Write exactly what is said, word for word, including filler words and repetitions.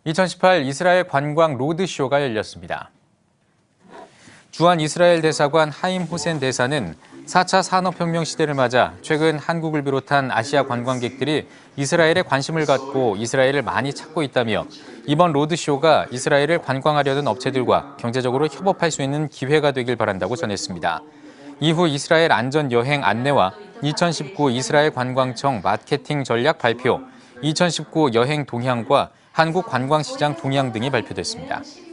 이천십팔 이스라엘 관광 로드쇼가 열렸습니다. 주한 이스라엘 대사관 하임 호센 대사는 사 차 산업혁명 시대를 맞아 최근 한국을 비롯한 아시아 관광객들이 이스라엘에 관심을 갖고 이스라엘을 많이 찾고 있다며 이번 로드쇼가 이스라엘을 관광하려는 업체들과 경제적으로 협업할 수 있는 기회가 되길 바란다고 전했습니다. 이후 이스라엘 안전여행 안내와 이천십구 이스라엘 관광청 마케팅 전략 발표, 이천십구 여행 동향과 한국 관광시장 동향 등이 발표됐습니다.